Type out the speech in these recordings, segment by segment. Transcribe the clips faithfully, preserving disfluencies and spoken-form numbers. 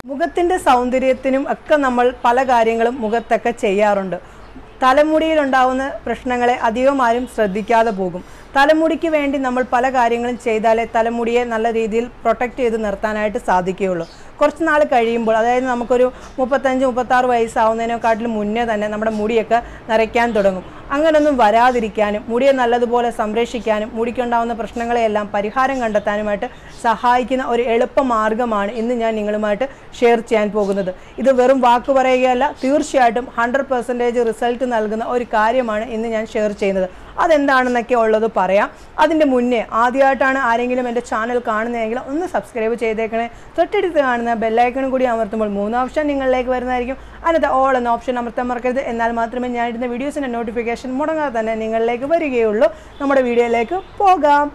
മുഖത്തിന്റെ സൗന്ദര്യത്തിനും ഒക്കെ നമ്മൾ പല കാര്യങ്ങളും മുഖത്തൊക്കെ ചെയ്യാറുണ്ട്. തലമുടിയിൽ ഉണ്ടാവുന്ന പ്രശ്നങ്ങളെ അധികം ആരും ശ്രദ്ധിക്കാതെ പോകും. തലമുടിക്ക് വേണ്ടി നമ്മൾ പല കാര്യങ്ങളും ചെയ്താലേ തലമുടിയെ നല്ല രീതിയിൽ പ്രൊട്ടക്റ്റ് ചെയ്ത് നിർത്താനായിട്ട് സാധിക്കുകയുള്ളൂ. കുറച്ച് നാൾ കഴിയുമ്പോൾ, അതായത് നമുക്കൊരു മുപ്പത്തഞ്ച് മുപ്പത്താറ് വയസ്സാവുന്നതിനെക്കാട്ടിലും മുന്നേ തന്നെ നമ്മുടെ മുടിയൊക്കെ നരയ്ക്കാൻ തുടങ്ങും. അങ്ങനൊന്നും വരാതിരിക്കാനും മുടിയെ നല്ലതുപോലെ സംരക്ഷിക്കാനും മുടിക്കുണ്ടാകുന്ന പ്രശ്നങ്ങളെയെല്ലാം പരിഹാരം കണ്ടെത്താനുമായിട്ട് സഹായിക്കുന്ന ഒരു എളുപ്പ മാർഗ്ഗമാണ് ഇന്ന് ഞാൻ നിങ്ങളുമായിട്ട് ഷെയർ ചെയ്യാൻ പോകുന്നത്. ഇത് വെറും വാക്ക് പറയുകയല്ല, തീർച്ചയായിട്ടും ഹൺഡ്രഡ് പെർസെൻറ്റേജ് റിസൾട്ട് നൽകുന്ന ഒരു കാര്യമാണ് ഇന്ന് ഞാൻ ഷെയർ ചെയ്യുന്നത്. അതെന്താണെന്നൊക്കെ ഉള്ളത് പറയാം. അതിൻ്റെ മുന്നേ ആദ്യമായിട്ടാണ് ആരെങ്കിലും എൻ്റെ ചാനൽ കാണുന്നതെങ്കിൽ ഒന്ന് സബ്സ്ക്രൈബ് ചെയ്തേക്കണേ. തൊട്ടടുത്ത് കാണുന്ന ബെല്ലൈക്കണും കൂടി അമർത്തുമ്പോൾ മൂന്ന് ഓപ്ഷൻ നിങ്ങളിലേക്ക് വരുന്നതായിരിക്കും. അതിനകത്ത് ഓൾ എന്ന ഓപ്ഷൻ അമർത്താൻ മറക്കരുത്. എന്നാൽ മാത്രമേ ഞാൻ ഇടുന്ന വീഡിയോസിൻ്റെ നോട്ടിഫിക്കേഷൻ മുടങ്ങാതെ തന്നെ നിങ്ങളിലേക്ക് വരികയുള്ളൂ. നമ്മുടെ വീഡിയോയിലേക്ക് പോകാം.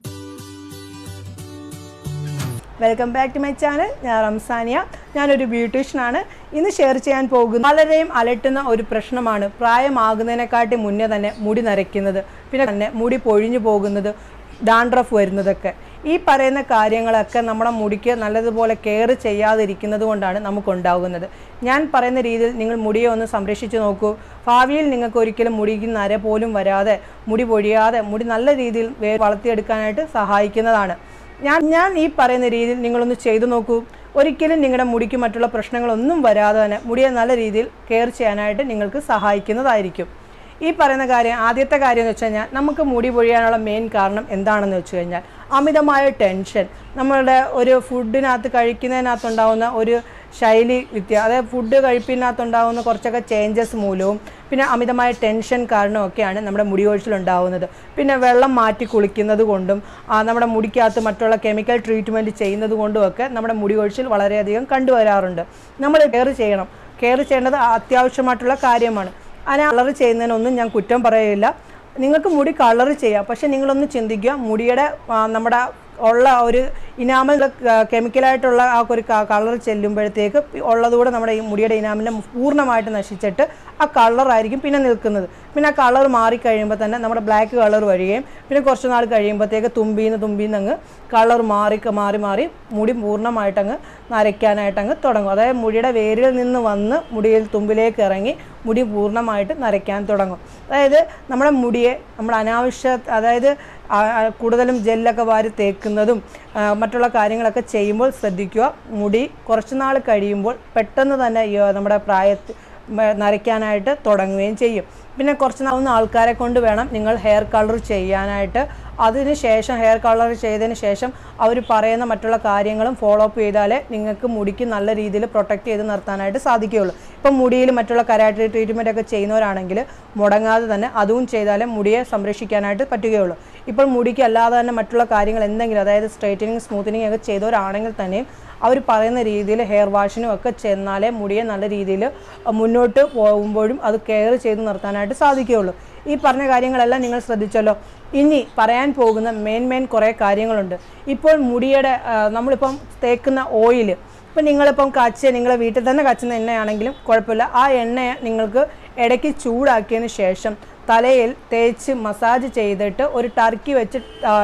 Welcome back to my channel. ഞാൻ റംസാനിയ. ഞാനൊരു ബ്യൂട്ടീഷ്യനാണ്. ഇന്ന് ഷെയർ ചെയ്യാൻ പോകുന്നത് പലരെയും അലട്ടുന്ന ഒരു പ്രശ്നമാണ് പ്രായമാകുന്നതിനെക്കാട്ടി മുന്നേ തന്നെ മുടി നരയ്ക്കുന്നത്, പിന്നെ തന്നെ മുടി പൊഴിഞ്ഞു പോകുന്നത്, ഡാൻഡ്രഫ് വരുന്നതൊക്കെ. ഈ പറയുന്ന കാര്യങ്ങളൊക്കെ നമ്മുടെ മുടിക്ക് നല്ലതുപോലെ കെയർ ചെയ്യാതിരിക്കുന്നത് കൊണ്ടാണ് നമുക്കുണ്ടാകുന്നത്. ഞാൻ പറയുന്ന രീതിയിൽ നിങ്ങൾ മുടിയെ ഒന്ന് സംരക്ഷിച്ച് നോക്കൂ. ഭാവിയിൽ നിങ്ങൾക്ക് ഒരിക്കലും മുടിക്ക് നര പോലും വരാതെ, മുടി പൊഴിയാതെ, മുടി നല്ല രീതിയിൽ വളർത്തിയെടുക്കാനായിട്ട് സഹായിക്കുന്നതാണ്. ഞാൻ ഞാൻ ഈ പറയുന്ന രീതിയിൽ നിങ്ങളൊന്ന് ചെയ്തു നോക്കൂ. ഒരിക്കലും നിങ്ങളുടെ മുടിക്ക് മറ്റുള്ള പ്രശ്നങ്ങളൊന്നും വരാതെ തന്നെ മുടിയെ നല്ല രീതിയിൽ കെയർ ചെയ്യാനായിട്ട് നിങ്ങൾക്ക് സഹായിക്കുന്നതായിരിക്കും. ഈ പറയുന്ന കാര്യം, ആദ്യത്തെ കാര്യം എന്ന് വെച്ച് കഴിഞ്ഞാൽ, നമുക്ക് മുടി പൊഴിയാനുള്ള മെയിൻ കാരണം എന്താണെന്ന് വെച്ച് കഴിഞ്ഞാൽ അമിതമായ ടെൻഷൻ. നമ്മളുടെ ഒരു ഫുഡിനകത്ത് കഴിക്കുന്നതിനകത്തുണ്ടാകുന്ന ഒരു ശൈലി വ്യത്യ അതായത് ഫുഡ് കഴിപ്പിനകത്തുണ്ടാകുന്ന കുറച്ചൊക്കെ ചേഞ്ചസ് മൂലവും പിന്നെ അമിതമായ ടെൻഷൻ കാരണമൊക്കെയാണ് നമ്മുടെ മുടി കൊഴിച്ചിലുണ്ടാകുന്നത്. പിന്നെ വെള്ളം മാറ്റി കുളിക്കുന്നത് കൊണ്ടും നമ്മുടെ മുടിക്കകത്ത് മറ്റുള്ള കെമിക്കൽ ട്രീറ്റ്മെൻറ്റ് ചെയ്യുന്നത് കൊണ്ടുമൊക്കെ നമ്മുടെ മുടി കൊഴിച്ചിൽ വളരെയധികം കണ്ടുവരാറുണ്ട്. നമ്മൾ കെയർ ചെയ്യണം. കെയർ ചെയ്യേണ്ടത് അത്യാവശ്യമായിട്ടുള്ള കാര്യമാണ്. അതിനെ കളർ ചെയ്യുന്നതിനൊന്നും ഞാൻ കുറ്റം പറയില്ല. നിങ്ങൾക്ക് മുടി കളർ ചെയ്യാം, പക്ഷേ നിങ്ങളൊന്ന് ചിന്തിക്കുക, മുടിയുടെ നമ്മുടെ ഉള്ള ഒരു ഇനാമൽ കെമിക്കലായിട്ടുള്ള ആ ഒരു കളർ ചെല്ലുമ്പോഴത്തേക്ക് ഉള്ളതുകൂടെ നമ്മുടെ ഈ മുടിയുടെ ഇനാമലിനെ പൂർണ്ണമായിട്ട് നശിച്ചിട്ട് ആ കളറായിരിക്കും പിന്നെ നിൽക്കുന്നത്. പിന്നെ ആ കളർ മാറിക്കഴിയുമ്പോൾ തന്നെ നമ്മുടെ ബ്ലാക്ക് കളർ വരികയും പിന്നെ കുറച്ച് നാൾ കഴിയുമ്പോഴത്തേക്ക് തുമ്പീന്ന് തുമ്പീന്ന് അങ്ങ് കളർ മാറി മാറി മാറി മുടി പൂർണ്ണമായിട്ടങ്ങ് നരയ്ക്കാനായിട്ടങ്ങ് തുടങ്ങും. അതായത് മുടിയുടെ വേരിൽ നിന്ന് വന്ന് മുടിയിൽ തുമ്പിലേക്ക് ഇറങ്ങി മുടി പൂർണ്ണമായിട്ട് നരയ്ക്കാൻ തുടങ്ങും. അതായത് നമ്മുടെ മുടിയെ നമ്മൾ അനാവശ്യ അതായത് കൂടുതലും ജെല്ലൊക്കെ വാരി തേക്കുന്നതും മറ്റുള്ള കാര്യങ്ങളൊക്കെ ചെയ്യുമ്പോൾ ശ്രദ്ധിക്കുക. മുടി കുറച്ച് നാൾ കഴിയുമ്പോൾ പെട്ടെന്ന് തന്നെ നമ്മുടെ പ്രായത്തിൽ നരയ്ക്കാനായിട്ട് തുടങ്ങുകയും ചെയ്യും. പിന്നെ കുറച്ച് നാളുന്ന ആൾക്കാരെ കൊണ്ട് വേണം നിങ്ങൾ ഹെയർ കളർ ചെയ്യാനായിട്ട്. അതിന് ശേഷം ഹെയർ കളർ ചെയ്തതിന് ശേഷം അവർ പറയുന്ന മറ്റുള്ള കാര്യങ്ങളും ഫോളോ അപ്പ് ചെയ്താലേ നിങ്ങൾക്ക് മുടിക്ക് നല്ല രീതിയിൽ പ്രൊട്ടക്റ്റ് ചെയ്ത് നിർത്താനായിട്ട് സാധിക്കുകയുള്ളൂ. ഇപ്പം മുടിയിൽ മറ്റുള്ള കരാട്രി ട്രീറ്റ്മെൻ്റ് ഒക്കെ ചെയ്യുന്നവരാണെങ്കിൽ മുടങ്ങാതെ തന്നെ അതും ചെയ്താലേ മുടിയെ സംരക്ഷിക്കാനായിട്ട് പറ്റുകയുള്ളൂ. ഇപ്പോൾ മുടിക്ക് അല്ലാതെ തന്നെ മറ്റുള്ള കാര്യങ്ങൾ എന്തെങ്കിലും, അതായത് സ്ട്രൈറ്റനിങ് സ്മൂത്തനിങ് ഒക്കെ ചെയ്തവരാണെങ്കിൽ തന്നെയും അവർ പറയുന്ന രീതിയിൽ ഹെയർ വാഷിനും ഒക്കെ ചെന്നാലേ മുടിയെ നല്ല രീതിയിൽ മുന്നോട്ട് പോകുമ്പോഴും അത് കെയർ ചെയ്ത് നിർത്താനായിട്ട് സാധിക്കുകയുള്ളൂ. ഈ പറഞ്ഞ കാര്യങ്ങളെല്ലാം നിങ്ങൾ ശ്രദ്ധിച്ചല്ലോ. ഇനി പറയാൻ പോകുന്ന മെയിൻ മെയിൻ കുറേ കാര്യങ്ങളുണ്ട്. ഇപ്പോൾ മുടിയുടെ നമ്മളിപ്പം തേക്കുന്ന ഓയിൽ, ഇപ്പം നിങ്ങളിപ്പം കാച്ചിയ നിങ്ങളെ വീട്ടിൽ തന്നെ കാച്ചുന്ന എണ്ണയാണെങ്കിലും കുഴപ്പമില്ല. ആ എണ്ണയെ നിങ്ങൾക്ക് ഇടയ്ക്ക് ചൂടാക്കിയതിന് ശേഷം തലയിൽ തേച്ച് മസാജ് ചെയ്തിട്ട് ഒരു ടർക്കി വെച്ച്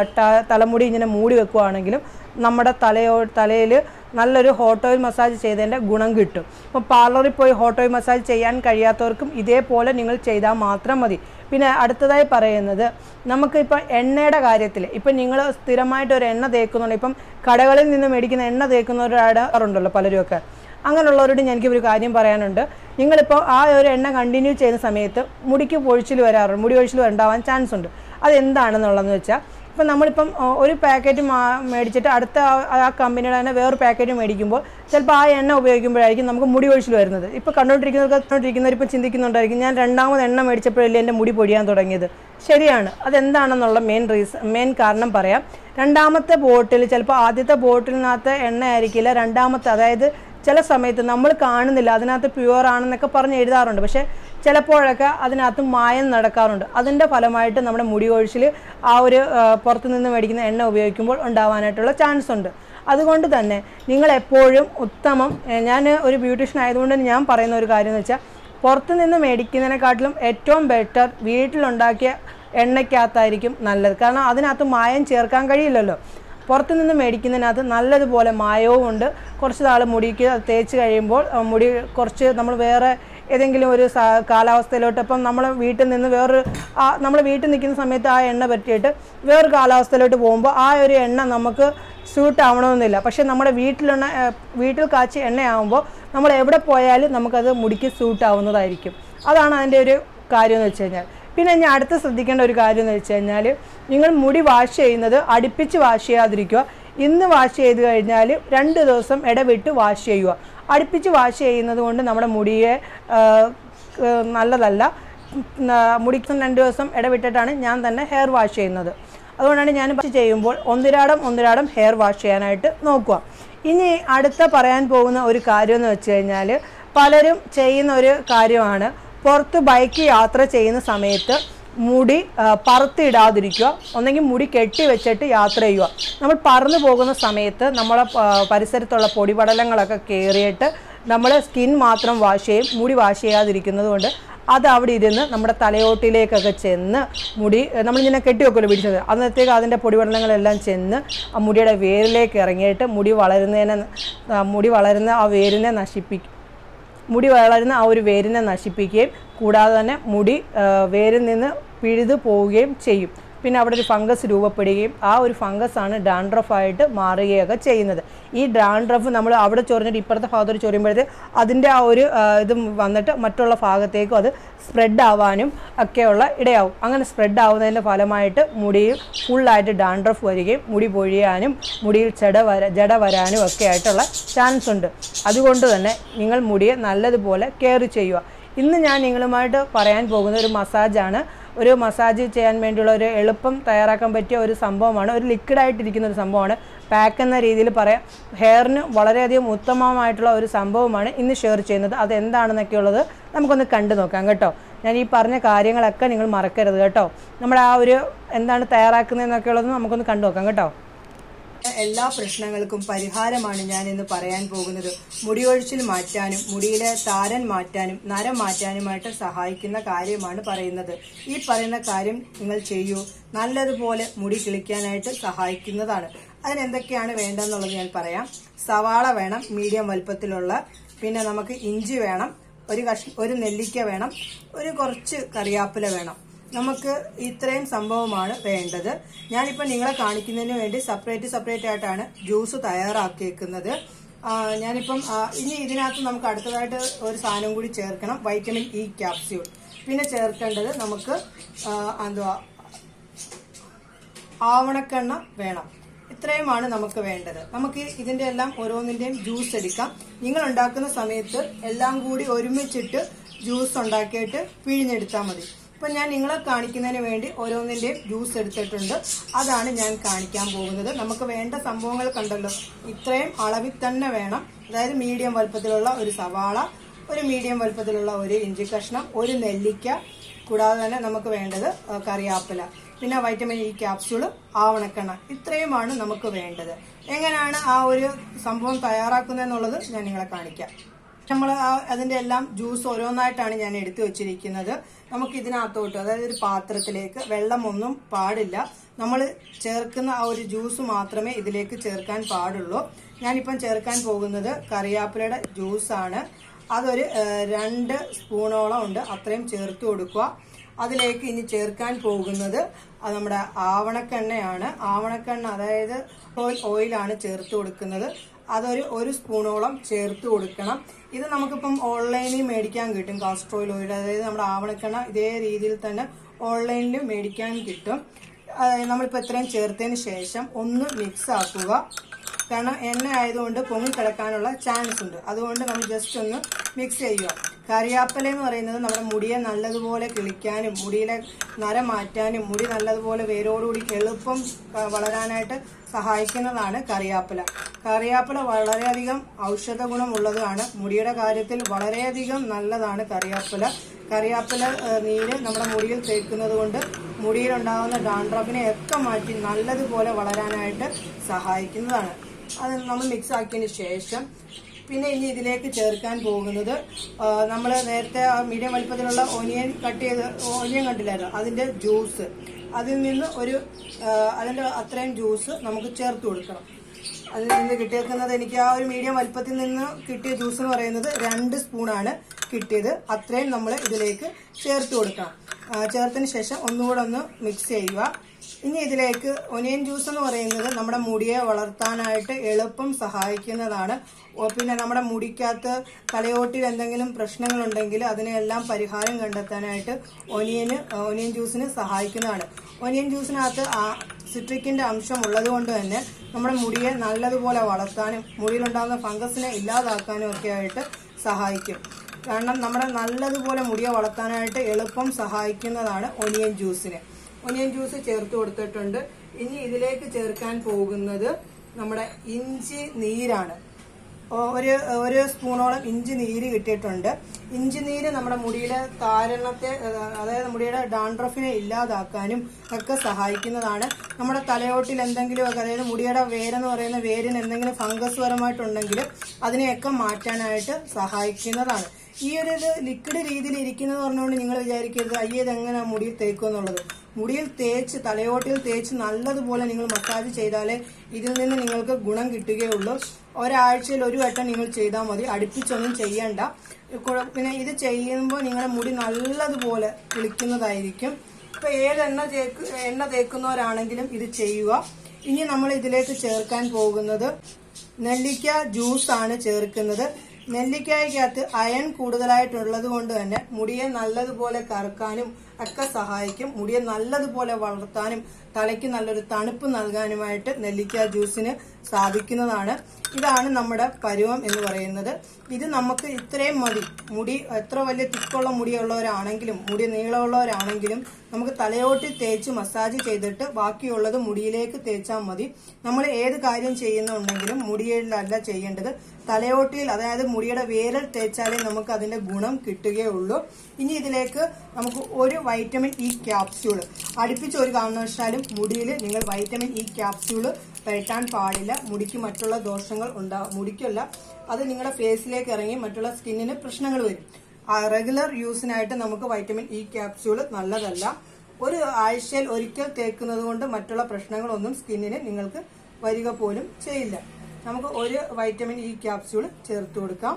തലമുടി ഇങ്ങനെ മൂടി വെക്കുകയാണെങ്കിലും നമ്മുടെ തലയോ തലയിൽ നല്ലൊരു ഹോട്ട് ഓയിൽ മസാജ് ചെയ്തതിൻ്റെ ഗുണം കിട്ടും. ഇപ്പോൾ പാർലറിൽ പോയി ഹോട്ട് ഓയിൽ മസാജ് ചെയ്യാൻ കഴിയാത്തവർക്കും ഇതേപോലെ നിങ്ങൾ ചെയ്താൽ മാത്രം മതി. പിന്നെ അടുത്തതായി പറയുന്നത്, നമുക്കിപ്പോൾ എണ്ണയുടെ കാര്യത്തിൽ ഇപ്പം നിങ്ങൾ സ്ഥിരമായിട്ട് ഒരു എണ്ണ തേക്കുന്നുണ്ട്. ഇപ്പം കടകളിൽ നിന്ന് മേടിക്കുന്ന എണ്ണ തേക്കുന്നവരുണ്ടല്ലോ പലരുമൊക്കെ. അങ്ങനെയുള്ളവരോട് എനിക്ക് ഒരു കാര്യം പറയാനുണ്ട്. നിങ്ങളിപ്പോൾ ആ ഒരു എണ്ണ കണ്ടിന്യൂ ചെയ്യുന്ന സമയത്ത് മുടിക്ക് പൊഴിച്ചിൽ വരാറുണ്ട്, മുടി പൊഴിച്ചിൽ ഉണ്ടാവാൻ ചാൻസ് ഉണ്ട്. അതെന്താണെന്നുള്ളതെന്ന് വെച്ചാൽ, ഇപ്പം നമ്മളിപ്പം ഒരു പാക്കറ്റ് മേടിച്ചിട്ട് അടുത്ത ആ കമ്പനിയുടെ തന്നെ വേറൊരു പാക്കറ്റ് മേടിക്കുമ്പോൾ ചിലപ്പോൾ ആ എണ്ണ ഉപയോഗിക്കുമ്പോഴായിരിക്കും നമുക്ക് മുടി കൊഴിച്ചിൽ വരുന്നത്. ഇപ്പോൾ കണ്ടുകൊണ്ടിരിക്കുന്നവർക്ക് കണ്ടുകൊണ്ടിരിക്കുന്നവർ ഇപ്പം ചിന്തിക്കുന്നുണ്ടായിരിക്കും, ഞാൻ രണ്ടാമത് എണ്ണ മേടിച്ചപ്പോഴല്ലേ എൻ്റെ മുടി പൊഴിയാൻ തുടങ്ങിയത്. ശരിയാണ്. അതെന്താണെന്നുള്ള മെയിൻ റീസൺ മെയിൻ കാരണം പറയാം. രണ്ടാമത്തെ ബോട്ടിൽ ചിലപ്പോൾ ആദ്യത്തെ ബോട്ടിലിനകത്ത് എണ്ണ ആയിരിക്കില്ല, രണ്ടാമത്തെ അതായത് ചില സമയത്ത് നമ്മൾ കാണുന്നില്ല, അതിനകത്ത് പ്യുവർ ആണെന്നൊക്കെ പറഞ്ഞ് എഴുതാറുണ്ട്. പക്ഷേ ചിലപ്പോഴൊക്കെ അതിനകത്ത് മായം നടക്കാറുണ്ട്. അതിൻ്റെ ഫലമായിട്ട് നമ്മുടെ മുടി കൊഴിച്ചിൽ ആ ഒരു പുറത്തു നിന്ന് മേടിക്കുന്ന എണ്ണ ഉപയോഗിക്കുമ്പോൾ ഉണ്ടാവാനായിട്ടുള്ള ചാൻസ് ഉണ്ട്. അതുകൊണ്ട് തന്നെ നിങ്ങളെപ്പോഴും ഉത്തമം, ഞാൻ ഒരു ബ്യൂട്ടീഷ്യൻ ആയതുകൊണ്ട് ഞാൻ പറയുന്ന ഒരു കാര്യം എന്ന് വെച്ചാൽ, പുറത്തു നിന്ന് മേടിക്കുന്നതിനെക്കാട്ടിലും ഏറ്റവും ബെറ്റർ വീട്ടിലുണ്ടാക്കിയ എണ്ണയ്ക്കകത്തായിരിക്കും നല്ലത്. കാരണം അതിനകത്ത് മായം ചേർക്കാൻ കഴിയില്ലല്ലോ. പുറത്തു നിന്ന് മേടിക്കുന്നതിനകത്ത് നല്ലതുപോലെ മായവും ഉണ്ട്. കുറച്ച് നാൾ മുടിക്ക് തേച്ച് കഴിയുമ്പോൾ മുടി കുറച്ച് നമ്മൾ വേറെ ഏതെങ്കിലും ഒരു കാലാവസ്ഥയിലോട്ട്, ഇപ്പം നമ്മൾ വീട്ടിൽ നിന്ന് വേറൊരു നമ്മൾ വീട്ടിൽ നിൽക്കുന്ന സമയത്ത് ആ എണ്ണ പറ്റിയിട്ട് വേറൊരു കാലാവസ്ഥയിലോട്ട് പോകുമ്പോൾ ആ ഒരു എണ്ണ നമുക്ക് സ്യൂട്ട് ആവണമെന്നില്ല. പക്ഷേ നമ്മുടെ വീട്ടിലെണ്ണ വീട്ടിൽ കാച്ചി എണ്ണയാകുമ്പോൾ നമ്മൾ എവിടെ പോയാലും നമുക്കത് മുടിക്ക് സ്യൂട്ട് ആവുന്നതായിരിക്കും. അതാണ് അതിൻ്റെ ഒരു കാര്യം എന്ന് വെച്ച് കഴിഞ്ഞാൽ. പിന്നെ ഞാൻ അടുത്ത് ശ്രദ്ധിക്കേണ്ട ഒരു കാര്യം എന്ന് വെച്ച് കഴിഞ്ഞാൽ, നിങ്ങൾ മുടി വാഷ് ചെയ്യുന്നത് അടുപ്പിച്ച് വാഷ് ചെയ്യാതിരിക്കുക. ഇന്ന് വാഷ് ചെയ്ത് കഴിഞ്ഞാൽ രണ്ട് ദിവസം ഇടവിട്ട് വാഷ് ചെയ്യുക. അടുപ്പിച്ച് വാഷ് ചെയ്യുന്നത് കൊണ്ട് നമ്മുടെ മുടിയെ നല്ലതല്ല. മുടിക്ക് രണ്ട് ദിവസം ഇടവിട്ടിട്ടാണ് ഞാൻ തന്നെ ഹെയർ വാഷ് ചെയ്യുന്നത്. അതുകൊണ്ടാണ് ഞാൻ വാഷ് ചെയ്യുമ്പോൾ ഒന്നിരാടം ഒന്നിരാടം ഹെയർ വാഷ് ചെയ്യാനായിട്ട് നോക്കുക. ഇനി അടുത്ത പറയാൻ പോകുന്ന ഒരു കാര്യം എന്ന് വെച്ച് കഴിഞ്ഞാൽ, പലരും ചെയ്യുന്ന ഒരു കാര്യമാണ് പുറത്ത് ബൈക്ക് യാത്ര ചെയ്യുന്ന സമയത്ത് മുടി പറത്തിയിടാതിരിക്കുക, ഒന്നെങ്കിൽ മുടി കെട്ടി വെച്ചിട്ട് യാത്ര ചെയ്യുക. നമ്മൾ പറന്നു പോകുന്ന സമയത്ത് നമ്മളെ പരിസരത്തുള്ള പൊടിപടലങ്ങളൊക്കെ കയറിയിട്ട് നമ്മൾ സ്കിൻ മാത്രം വാഷ് ചെയ്യും, മുടി വാഷ് ചെയ്യാതിരിക്കുന്നത് കൊണ്ട് അത് അവിടെ ഇരുന്ന് നമ്മുടെ തലയോട്ടിലേക്കൊക്കെ ചെന്ന് മുടി നമ്മളിങ്ങനെ കെട്ടി വെക്കുമല്ലോ പിടിച്ചത്, അന്നത്തേക്ക് അതിൻ്റെ പൊടിപടലങ്ങളെല്ലാം ചെന്ന് ആ മുടിയുടെ വേരിലേക്ക് ഇറങ്ങിയിട്ട് മുടി വളരുന്നതിനെ മുടി വളരുന്ന ആ വേരിനെ നശിപ്പിക്കും മുടി വളരുന്ന ആ ഒരു വേരിനെ നശിപ്പിക്കുകയും കൂടാതെ തന്നെ മുടി വേരിൽ നിന്ന് പിഴുതു പോവുകയും ചെയ്യും. പിന്നെ അവിടെ ഒരു ഫംഗസ് രൂപപ്പെടുകയും ആ ഒരു ഫംഗസാണ് ഡാൻഡ്രഫായിട്ട് മാറുകയൊക്കെ ചെയ്യുന്നത്. ഈ ഡാൻഡ്രഫ് നമ്മൾ അവിടെ ചൊറിഞ്ഞിട്ട് ഇപ്പുറത്തെ ഭാഗത്തോട് ചൊറിയുമ്പോഴത്തേക്ക് അതിൻ്റെ ആ ഒരു ഇത് വന്നിട്ട് മറ്റുള്ള ഭാഗത്തേക്കും അത് സ്പ്രെഡ് ആവാനും ഒക്കെയുള്ള ഇടയാവും. അങ്ങനെ സ്പ്രെഡ് ആവുന്നതിൻ്റെ ഫലമായിട്ട് മുടിയിൽ ഫുള്ളായിട്ട് ഡാൻഡ്രഫ് വരികയും മുടി പൊഴിയാനും മുടിയിൽ ജട വര ജട വരാനും ഒക്കെ ആയിട്ടുള്ള ചാൻസ് ഉണ്ട്. അതുകൊണ്ട് തന്നെ നിങ്ങൾ മുടിയെ നല്ലതുപോലെ കെയർ ചെയ്യുക. ഇന്ന് ഞാൻ നിങ്ങളുമായിട്ട് പറയാൻ പോകുന്ന ഒരു മസാജാണ്. ഒരു മസാജ് ചെയ്യാൻ വേണ്ടിയുള്ള ഒരു എളുപ്പം തയ്യാറാക്കാൻ പറ്റിയ ഒരു സംഭവമാണ്. ഒരു ലിക്വിഡായിട്ടിരിക്കുന്ന ഒരു സംഭവമാണ്. പാക്ക് എന്ന രീതിയിൽ പറയാം. ഹെയറിന് വളരെയധികം ഉത്തമമായിട്ടുള്ള ഒരു സംഭവമാണ് ഇന്ന് ഷെയർ ചെയ്യുന്നത്. അതെന്താണെന്നൊക്കെ ഉള്ളത് നമുക്കൊന്ന് കണ്ടു നോക്കാം കേട്ടോ. ഞാൻ ഈ പറഞ്ഞ കാര്യങ്ങളൊക്കെ നിങ്ങൾ മറക്കരുത് കേട്ടോ. നമ്മുടെ ആ ഒരു എന്താണ് തയ്യാറാക്കുന്നതെന്നൊക്കെ ഉള്ളത് നമുക്കൊന്ന് കണ്ടു നോക്കാം കേട്ടോ. എല്ലാ പ്രശ്നങ്ങൾക്കും പരിഹാരമാണ് ഞാൻ ഇന്ന് പറയാൻ പോകുന്നത്. മുടിയൊഴിച്ചിൽ മാറ്റാനും മുടിയിലെ താരൻ മാറ്റാനും നരം മാറ്റാനുമായിട്ട് സഹായിക്കുന്ന കാര്യമാണ് പറയുന്നത്. ഈ പറയുന്ന കാര്യം നിങ്ങൾ ചെയ്യൂ, നല്ലതുപോലെ മുടി കിളിക്കാനായിട്ട് സഹായിക്കുന്നതാണ്. അതിനെന്തൊക്കെയാണ് വേണ്ടതെന്നുള്ളത് ഞാൻ പറയാം. സവാള വേണം മീഡിയം വലുപ്പത്തിലുള്ള, പിന്നെ നമുക്ക് ഇഞ്ചി വേണം, ഒരു കഷ ഒരു നെല്ലിക്ക വേണം, ഒരു കുറച്ച് കറിവേപ്പില വേണം. നമുക്ക് ഇത്രയും സംഭവമാണ് വേണ്ടത്. ഞാനിപ്പോൾ നിങ്ങളെ കാണിക്കുന്നതിന് വേണ്ടി സെപ്പറേറ്റ് സെപ്പറേറ്റ് ആയിട്ടാണ് ജ്യൂസ് തയ്യാറാക്കിയേക്കുന്നത്. ഞാനിപ്പം ഇനി ഇതിനകത്ത് നമുക്ക് അടുത്തതായിട്ട് ഒരു സാധനം കൂടി ചേർക്കണം, വൈറ്റമിൻ ഇ ക്യാപ്സ്യൂൾ. പിന്നെ ചേർക്കേണ്ടത് നമുക്ക് എന്തുവാ ആവണക്കെണ്ണ വേണം. ഇത്രയുമാണ് നമുക്ക് വേണ്ടത്. നമുക്ക് ഇതിന്റെ എല്ലാം ഓരോന്നിന്റെയും ജ്യൂസ് എടുക്കാം. നിങ്ങൾ ഉണ്ടാക്കുന്ന സമയത്ത് എല്ലാം കൂടി ഒരുമിച്ചിട്ട് ജ്യൂസ് ഉണ്ടാക്കിയിട്ട് പിഴിഞ്ഞെടുത്താൽ മതി. ഇപ്പം ഞാൻ നിങ്ങളെ കാണിക്കുന്നതിന് വേണ്ടി ഓരോന്നിന്റെയും ജ്യൂസ് എടുത്തിട്ടുണ്ട്. അതാണ് ഞാൻ കാണിക്കാൻ പോകുന്നത്. നമുക്ക് വേണ്ട സംഭവങ്ങൾ കണ്ടല്ലോ, ഇത്രയും അളവിൽ തന്നെ വേണം. അതായത് മീഡിയം വലുപ്പത്തിലുള്ള ഒരു സവാള, ഒരു മീഡിയം വലുപ്പത്തിലുള്ള ഒരു ഇഞ്ചി കഷ്ണം, ഒരു നെല്ലിക്ക, കൂടാതെ തന്നെ നമുക്ക് വേണ്ടത് കറിവേപ്പില, പിന്നെ വൈറ്റമിൻ ഇ ക്യാപ്സ്യൂള്, ആവണക്കെണ്ണ. ഇത്രയുമാണ് നമുക്ക് വേണ്ടത്. എങ്ങനെയാണ് ആ ഒരു സംഭവം തയ്യാറാക്കുന്നതെന്നുള്ളത് ഞാൻ നിങ്ങളെ കാണിക്കാം. നമ്മൾ അതിന്റെ എല്ലാം ജ്യൂസ് ഓരോന്നായിട്ടാണ് ഞാൻ എടുത്തു വെച്ചിരിക്കുന്നത്. നമുക്ക് ഇതിനകത്തോട്ട്, അതായത് ഒരു പാത്രത്തിലേക്ക്, വെള്ളമൊന്നും പാടില്ല, നമ്മൾ ചേർക്കുന്ന ആ ഒരു ജ്യൂസ് മാത്രമേ ഇതിലേക്ക് ചേർക്കാൻ പാടുള്ളൂ. ഞാനിപ്പം ചേർക്കാൻ പോകുന്നത് കറിവേപ്പിലയുടെ ജ്യൂസാണ്. അതൊരു രണ്ട് സ്പൂണോളം ഉണ്ട്, അത്രയും ചേർത്ത് കൊടുക്കുക. അതിലേക്ക് ഇനി ചേർക്കാൻ പോകുന്നത് നമ്മുടെ ആവണക്കെണ്ണയാണ്. ആവണക്കെണ്ണ അതായത് ഓയിലാണ് ചേർത്ത് കൊടുക്കുന്നത്. അതൊരു ഒരു സ്പൂണോളം ചേർത്ത് കൊടുക്കണം. ഇത് നമുക്കിപ്പം ഓൺലൈനിൽ മേടിക്കാൻ കിട്ടും, കാസ്റ്റർ ഓയിൽ ഓയിൽ, അതായത് നമ്മുടെ ആവണക്കെണ്ണ ഇതേ രീതിയിൽ തന്നെ ഓൺലൈനിൽ മേടിക്കാൻ കിട്ടും. നമ്മളിപ്പോൾ ഇത്രയും ചേർത്തതിന് ശേഷം ഒന്ന് മിക്സ് ആക്കുക. കാരണം എണ്ണ ആയതുകൊണ്ട് പൊങ്ങിക്കിടക്കാനുള്ള ചാൻസ് ഉണ്ട്. അതുകൊണ്ട് നമ്മൾ ജസ്റ്റ് ഒന്ന് മിക്സ് ചെയ്യുക. കറിവേപ്പില എന്ന് പറയുന്നത് നമ്മുടെ മുടിയെ നല്ലതുപോലെ കിളിക്കാനും മുടിയിലെ നര മാറ്റാനും മുടി നല്ലതുപോലെ വേരോടുകൂടി എളുപ്പം വളരാനായിട്ട് സഹായിക്കുന്നതാണ് കറിവേപ്പില. കറിവേപ്പില വളരെയധികം ഔഷധ ഗുണമുള്ളതാണ്. മുടിയുടെ കാര്യത്തിൽ വളരെയധികം നല്ലതാണ് കറിവേപ്പില. കറിവേപ്പില നീര് നമ്മുടെ മുടിയിൽ തേക്കുന്നത് കൊണ്ട് മുടിയിലുണ്ടാകുന്ന ഡാൻഡ്രഫിനെ ഒക്കെ മാറ്റി നല്ലതുപോലെ വളരാനായിട്ട് സഹായിക്കുന്നതാണ്. അത് നമ്മൾ മിക്സ് ആക്കിയതിന് ശേഷം പിന്നെ ഇനി ഇതിലേക്ക് ചേർക്കാൻ പോകുന്നത് നമ്മൾ നേരത്തെ മീഡിയം വലിപ്പത്തിലുള്ള ഓനിയൻ കട്ട് ചെയ്ത് ഓനിയൻ കണ്ടില്ലായിരുന്നു, അതിന്റെ ജ്യൂസ്. അതിൽ നിന്ന് ഒരു അതിൻ്റെ അത്രയും ജ്യൂസ് നമുക്ക് ചേർത്ത് കൊടുക്കണം. അതിൽ നിന്ന് കിട്ടിയേക്കുന്നത് എനിക്ക് ആ ഒരു മീഡിയം വലുപ്പത്തിൽ നിന്ന് കിട്ടിയ ജ്യൂസ് എന്ന് പറയുന്നത് രണ്ട് സ്പൂണാണ് കിട്ടിയത്. അത്രയും നമ്മൾ ഇതിലേക്ക് ചേർത്ത് കൊടുക്കണം. ചേർത്തതിന് ശേഷം ഒന്നുകൂടെ ഒന്ന് മിക്സ് ചെയ്യുക. ഇനി ഇതിലേക്ക് ഒനിയൻ ജ്യൂസ് എന്ന് പറയുന്നത് നമ്മുടെ മുടിയെ വളർത്താനായിട്ട് എളുപ്പം സഹായിക്കുന്നതാണ്. പിന്നെ നമ്മുടെ മുടിക്കകത്ത് തലയോട്ടിൽ എന്തെങ്കിലും പ്രശ്നങ്ങളുണ്ടെങ്കിൽ അതിനെല്ലാം പരിഹാരം കണ്ടെത്താനായിട്ട് ഒനിയന് ഒനിയൻ ജ്യൂസിന് സഹായിക്കുന്നതാണ്. ഒനിയൻ ജ്യൂസിനകത്ത് സിട്രിക്കിന്റെ അംശം ഉള്ളത് കൊണ്ട് തന്നെ നമ്മുടെ മുടിയെ നല്ലതുപോലെ വളർത്താനും മുടിയിലുണ്ടാകുന്ന ഫംഗസിനെ ഇല്ലാതാക്കാനും ഒക്കെ ആയിട്ട് സഹായിക്കും. കാരണം നമ്മുടെ നല്ലതുപോലെ മുടിയെ വളർത്താനായിട്ട് എളുപ്പം സഹായിക്കുന്നതാണ് ഒനിയൻ ജ്യൂസിന്. ഒനിയൻ ജ്യൂസ് ചേർത്ത് കൊടുത്തിട്ടുണ്ട്. ഇനി ഇതിലേക്ക് ചേർക്കാൻ പോകുന്നത് നമ്മുടെ ഇഞ്ചി നീരാണ്. ഒരു ഒരു സ്പൂണോളം ഇഞ്ചി നീര് കിട്ടിയിട്ടുണ്ട്. ഇഞ്ചി നീര് നമ്മുടെ മുടിയിലെ താരണത്തെ, അതായത് മുടിയുടെ ഡാൻഡ്രഫിനെ ഇല്ലാതാക്കാനും ഒക്കെ സഹായിക്കുന്നതാണ്. നമ്മുടെ തലയോട്ടിൽ എന്തെങ്കിലുമൊക്കെ, അതായത് മുടിയുടെ വേരെന്ന് പറയുന്ന വേരിന് എന്തെങ്കിലും ഫംഗസ് പരമായിട്ടുണ്ടെങ്കിൽ അതിനെയൊക്കെ മാറ്റാനായിട്ട് സഹായിക്കുന്നതാണ്. ഈ ഒരു ഇത് ലിക്വിഡ് രീതിയിൽ ഇരിക്കുന്നത് പറഞ്ഞുകൊണ്ട് നിങ്ങൾ വിചാരിക്കരുത് അയ്യേ ഇതെങ്ങനെ മുടിയിൽ തേക്കും എന്നുള്ളത്. മുടിയിൽ തേച്ച് തലയോട്ടിൽ തേച്ച് നല്ലതുപോലെ നിങ്ങൾ മസാജ് ചെയ്താലേ ഇതിൽ നിന്ന് നിങ്ങൾക്ക് ഗുണം കിട്ടുകയുള്ളൂ. ഒരാഴ്ചയിൽ ഒരു വട്ടം നിങ്ങൾ ചെയ്താൽ മതി, അടുപ്പിച്ചൊന്നും ചെയ്യണ്ട. പിന്നെ ഇത് ചെയ്യുമ്പോൾ നിങ്ങളുടെ മുടി നല്ലതുപോലെ കുളിക്കുന്നതായിരിക്കും. ഇപ്പൊ ഏത് എണ്ണ തേക്ക് എണ്ണ തേക്കുന്നവരാണെങ്കിലും ഇത് ചെയ്യുക. ഇനി നമ്മൾ ഇതിലേക്ക് ചേർക്കാൻ പോകുന്നത് നെല്ലിക്ക ജ്യൂസ് ആണ് ചേർക്കുന്നത്. നെല്ലിക്കായ്ക്കകത്ത് അയൺ കൂടുതലായിട്ടുള്ളത് കൊണ്ട് തന്നെ മുടിയെ നല്ലതുപോലെ കറുക്കാനും ഒക്കെ സഹായിക്കും. മുടിയെ നല്ലതുപോലെ വളർത്താനും തലയ്ക്ക് നല്ലൊരു തണുപ്പ് നൽകാനുമായിട്ട് നെല്ലിക്ക ജ്യൂസിന് സാധിക്കുന്നതാണ്. ഇതാണ് നമ്മുടെ പരുവം എന്ന് പറയുന്നത്. ഇത് നമുക്ക് ഇത്രയും മതി. മുടി എത്ര വലിയ തിക്കുള്ള മുടിയുള്ളവരാണെങ്കിലും മുടി നീളമുള്ളവരാണെങ്കിലും നമുക്ക് തലയോട്ടിൽ തേച്ച് മസാജ് ചെയ്തിട്ട് ബാക്കിയുള്ളത് മുടിയിലേക്ക് തേച്ചാൽ മതി. നമ്മൾ ഏത് കാര്യം ചെയ്യുന്നുണ്ടെങ്കിലും മുടിയിലല്ല ചെയ്യേണ്ടത്, തലയോട്ടിയിൽ, അതായത് മുടിയുടെ വേരിൽ തേച്ചാലേ നമുക്ക് അതിന്റെ ഗുണം കിട്ടുകയുള്ളൂ. ഇനി ഇതിലേക്ക് നമുക്ക് ഒരു വൈറ്റമിൻ ഇ ക്യാപ്സ്യൂള് അടുപ്പിച്ച് ഒരു കാരണവശാലും മുടിയിൽ നിങ്ങൾ വൈറ്റമിൻ ഇ ക്യാപ്സ്യൂള് പെരട്ടാൻ പാടില്ല. മുടിക്ക് മറ്റുള്ള ദോഷങ്ങൾ ഉണ്ടാവും. മുടിക്കല്ല, അത് നിങ്ങളുടെ ഫേസിലേക്ക് ഇറങ്ങി മറ്റുള്ള സ്കിന്നിന് പ്രശ്നങ്ങൾ വരും. റെഗുലർ യൂസിനായിട്ട് നമുക്ക് വൈറ്റമിൻ ഇ ക്യാപ്സ്യൂള് നല്ലതല്ല. ഒരു ആഴ്ചയിൽ ഒരിക്കൽ തേക്കുന്നത് കൊണ്ട് മറ്റുള്ള പ്രശ്നങ്ങളൊന്നും സ്കിന്നിന് നിങ്ങൾക്ക് വരിക പോലും ചെയ്യില്ല. നമുക്ക് ഒരു വൈറ്റമിൻ ഇ ക്യാപ്സ്യൂള് ചേർത്ത് കൊടുക്കാം.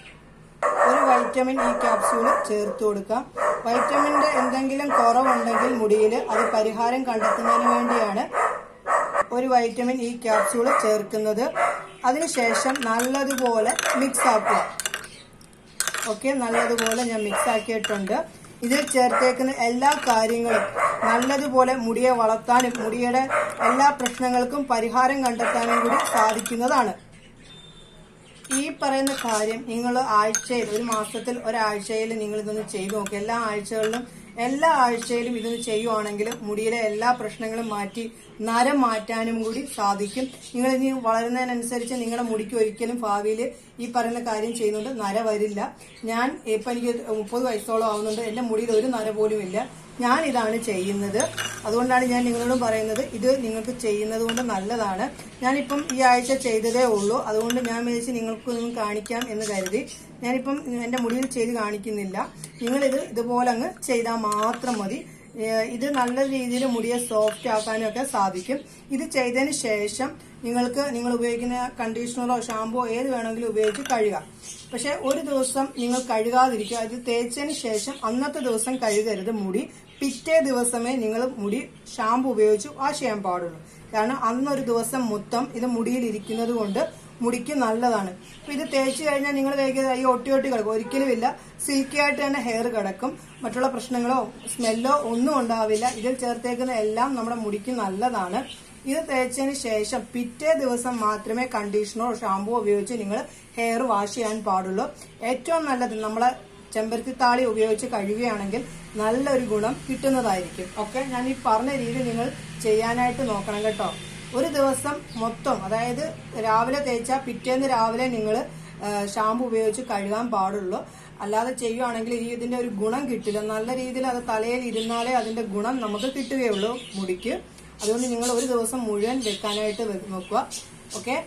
ഒരു വൈറ്റമിൻ ഇ ക്യാപ്സ്യൂള് ചേർത്ത് കൊടുക്കാം. വൈറ്റമിന്റെ എന്തെങ്കിലും കുറവുണ്ടെങ്കിൽ മുടിയിൽ അത് പരിഹാരം കണ്ടെത്തുന്നതിന് വേണ്ടിയാണ് ഒരു വൈറ്റമിൻ ഇ ക്യാപ്സ്യൂള് ചേർക്കുന്നത്. അതിനുശേഷം നല്ലതുപോലെ മിക്സ് ആക്കുക. ഓക്കെ, നല്ലതുപോലെ ഞാൻ മിക്സ് ആക്കിയിട്ടുണ്ട്. ഇതിൽ ചേർത്തേക്കുന്ന എല്ലാ കാര്യങ്ങളും നല്ലതുപോലെ മുടിയെ വളർത്താനും മുടിയുടെ എല്ലാ പ്രശ്നങ്ങൾക്കും പരിഹാരം കണ്ടെത്താനും കൂടി സാധിക്കുന്നതാണ്. ഈ പറയുന്ന കാര്യം നിങ്ങൾ ആഴ്ചയിൽ, ഒരു മാസത്തിൽ ഒരാഴ്ചയിൽ നിങ്ങൾ ഇതൊന്ന് ചെയ്തു നോക്കുക. എല്ലാ ആഴ്ചകളിലും എല്ലാ ആഴ്ചയിലും ഇതൊന്ന് ചെയ്യുവാണെങ്കിൽ മുടിയിലെ എല്ലാ പ്രശ്നങ്ങളും മാറ്റി നരം മാറ്റാനും കൂടി സാധിക്കും. നിങ്ങൾ ഇനി വളരുന്നതിനനുസരിച്ച് നിങ്ങളുടെ മുടിക്ക് ഒരിക്കലും ഭാവിയിൽ ഈ പറയുന്ന കാര്യം ചെയ്യുന്നുണ്ട് നര വരില്ല. ഞാൻ ഇപ്പൊ എനിക്ക് മുപ്പത് വയസ്സോളം ആവുന്നുണ്ട്, എന്റെ മുടിയിൽ ഒരു നര പോലും ഇല്ല. ഞാൻ ഇതാണ് ചെയ്യുന്നത്. അതുകൊണ്ടാണ് ഞാൻ നിങ്ങളോടും പറയുന്നത് ഇത് നിങ്ങൾക്ക് ചെയ്യുന്നത് കൊണ്ട് നല്ലതാണ്. ഞാനിപ്പം ഈ ആഴ്ച ചെയ്തതേ ഉള്ളൂ. അതുകൊണ്ട് ഞാൻ വിചാരിച്ച് നിങ്ങൾക്കൊന്നും കാണിക്കാം എന്ന് കരുതി ഞാനിപ്പം എന്റെ മുടിയിൽ ചെയ്ത് കാണിക്കുന്നില്ല. നിങ്ങളിത് ഇതുപോലെ അങ്ങ് ചെയ്താൽ മാത്രം മതി. ഇത് നല്ല രീതിയിൽ മുടിയെ സോഫ്റ്റ് ആക്കാനും ഒക്കെ സാധിക്കും. ഇത് ചെയ്തതിന് ശേഷം നിങ്ങൾക്ക് നിങ്ങൾ ഉപയോഗിക്കുന്ന കണ്ടീഷണറോ ഷാമ്പുവോ ഏത് വേണമെങ്കിലും ഉപയോഗിച്ച് കഴുകാം. പക്ഷെ ഒരു ദിവസം നിങ്ങൾ കഴുകാതിരിക്കുക. ഇത് തേച്ചതിന് ശേഷം അന്നത്തെ ദിവസം കഴുകരുത് മുടി. പിറ്റേ ദിവസമേ നിങ്ങൾ മുടി ഷാമ്പു ഉപയോഗിച്ച് വാഷ് ചെയ്യാൻ പാടുള്ളൂ. കാരണം അന്നൊരു ദിവസം മൊത്തം ഇത് മുടിയിൽ ഇരിക്കുന്നത് കൊണ്ട് മുടിക്ക് നല്ലതാണ്. അപ്പൊ ഇത് തേച്ച് കഴിഞ്ഞാൽ നിങ്ങൾ വേഗം ഈ ഒട്ടി ഒട്ടി കിടക്കും, ഒരിക്കലും ഇല്ല. സിൽക്കി ആയിട്ട് തന്നെ ഹെയർ കിടക്കും. മറ്റുള്ള പ്രശ്നങ്ങളോ സ്മെല്ലോ ഒന്നും ഉണ്ടാവില്ല. ഇതിൽ ചേർത്തേക്കുന്ന എല്ലാം നമ്മുടെ മുടിക്ക് നല്ലതാണ്. ഇത് തേച്ചതിന് ശേഷം പിറ്റേ ദിവസം മാത്രമേ കണ്ടീഷണറോ ഷാമ്പുവോ ഉപയോഗിച്ച് നിങ്ങൾ ഹെയർ വാഷ് ചെയ്യാൻ പാടുള്ളൂ. ഏറ്റവും നല്ലത് നമ്മളെ ചെമ്പരത്തി താളി ഉപയോഗിച്ച് കഴുകുകയാണെങ്കിൽ നല്ലൊരു ഗുണം കിട്ടുന്നതായിരിക്കും. ഓക്കെ, ഞാൻ ഈ പറഞ്ഞ രീതി നിങ്ങൾ ചെയ്യാനായിട്ട് നോക്കണം കേട്ടോ. ഒരു ദിവസം മൊത്തം, അതായത് രാവിലെ തേച്ചാൽ പിറ്റേന്ന് രാവിലെ നിങ്ങൾ ഷാമ്പു ഉപയോഗിച്ച് കഴുകാൻ പാടുള്ളൂ. അല്ലാതെ ചെയ്യുവാണെങ്കിൽ ഈ ഇതിന്റെ ഒരു ഗുണം കിട്ടില്ല. നല്ല രീതിയിൽ അത് തലയിൽ ഇരുന്നാലേ അതിന്റെ ഗുണം നമുക്ക് കിട്ടുകയുള്ളൂ മുടിക്ക്. അതുകൊണ്ട് നിങ്ങൾ ഒരു ദിവസം മുഴുവൻ വെക്കാനായിട്ട് നോക്കുക. ഓക്കെ,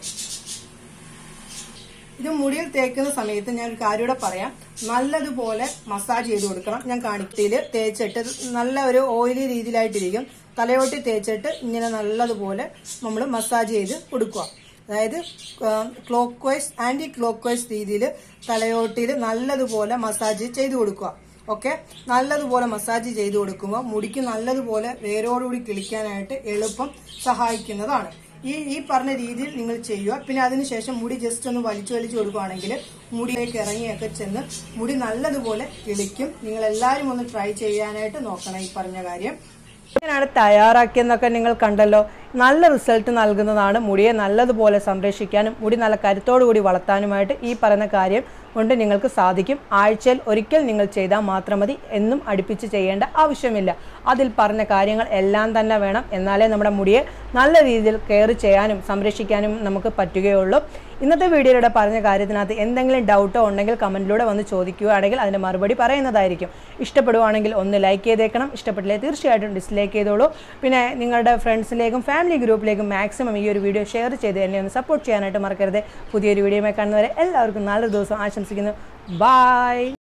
ഇത് മുടിയിൽ തേക്കുന്ന സമയത്ത് ഞാൻ ഒരു കാര്യം കൂടെ പറയാം. നല്ലതുപോലെ മസാജ് ചെയ്ത് കൊടുക്കണം. ഞാൻ കാണിക്കയിൽ തേച്ചിട്ട് നല്ല ഒരു ഓയിലി രീതിയിലായിട്ടിരിക്കും. തലയോട്ടി തേച്ചിട്ട് ഇങ്ങനെ നല്ലതുപോലെ നമ്മൾ മസാജ് ചെയ്ത് കൊടുക്കുക. അതായത് clockwise anticlockwise രീതിയിൽ തലയോട്ടിയിൽ നല്ലതുപോലെ മസാജ് ചെയ്ത് കൊടുക്കുക. ഓക്കെ, നല്ലതുപോലെ മസാജ് ചെയ്ത് കൊടുക്കുമ്പോൾ മുടിക്ക് നല്ലതുപോലെ വേരോടുകൂടി കിളിക്കാനായിട്ട് എളുപ്പം സഹായിക്കുന്നതാണ്. ഈ ഈ പറഞ്ഞ രീതിയിൽ നിങ്ങൾ ചെയ്യുക. പിന്നെ അതിനുശേഷം മുടി ജസ്റ്റ് ഒന്ന് വലിച്ചു വലിച്ചു കൊടുക്കുകയാണെങ്കിൽ മുടിയിലേക്ക് ഇറങ്ങിയൊക്കെ ചെന്ന് മുടി നല്ലതുപോലെ കിളിക്കും. നിങ്ങൾ എല്ലാവരും ഒന്ന് ട്രൈ ചെയ്യാനായിട്ട് നോക്കണം ഈ പറഞ്ഞ കാര്യം. ഇങ്ങനെയാണ് തയ്യാറാക്കിയെന്നൊക്കെ നിങ്ങൾ കണ്ടല്ലോ. നല്ല റിസൾട്ട് നൽകുന്നതാണ്. മുടിയെ നല്ലതുപോലെ സംരക്ഷിക്കാനും മുടി നല്ല കരുത്തോടു കൂടി വളർത്താനുമായിട്ട് ഈ പറയുന്ന കാര്യം കൊണ്ട് നിങ്ങൾക്ക് സാധിക്കും. ആഴ്ചയിൽ ഒരിക്കൽ നിങ്ങൾ ചെയ്താൽ മാത്രം മതി. എന്നും അടുപ്പിച്ച് ചെയ്യേണ്ട ആവശ്യമില്ല. അതിൽ പറഞ്ഞ കാര്യങ്ങൾ എല്ലാം തന്നെ വേണം. എന്നാലേ നമ്മുടെ മുടിയെ നല്ല രീതിയിൽ കെയർ ചെയ്യാനും സംരക്ഷിക്കാനും നമുക്ക് പറ്റുകയുള്ളൂ. ഇന്നത്തെ വീഡിയോയിലൂടെ പറഞ്ഞ കാര്യത്തിനകത്ത് എന്തെങ്കിലും ഡൗട്ടോ ഉണ്ടെങ്കിൽ കമൻറ്റിലൂടെ വന്ന് ചോദിക്കുകയാണെങ്കിൽ അതിൻ്റെ മറുപടി പറയുന്നതായിരിക്കും. ഇഷ്ടപ്പെടുവാണെങ്കിൽ ഒന്ന് ലൈക്ക് ചെയ്തേക്കണം. ഇഷ്ടപ്പെട്ടില്ലേ തീർച്ചയായിട്ടും ഡിസ്ലൈക്ക് ചെയ്തോളൂ. പിന്നെ നിങ്ങളുടെ ഫ്രണ്ട്സിലേക്കും ഫാമിലി ഗ്രൂപ്പിലേക്കും മാക്സിമം ഈ ഒരു വീഡിയോ ഷെയർ ചെയ്ത് എന്നെ ഒന്ന് സപ്പോർട്ട് ചെയ്യാനായിട്ട് മറക്കരുത്. പുതിയൊരു വീഡിയോയുമായി കാണുന്നവരെ എല്ലാവർക്കും നല്ലൊരു ദിവസം ആശംസിക്കുന്നു. ബൈ.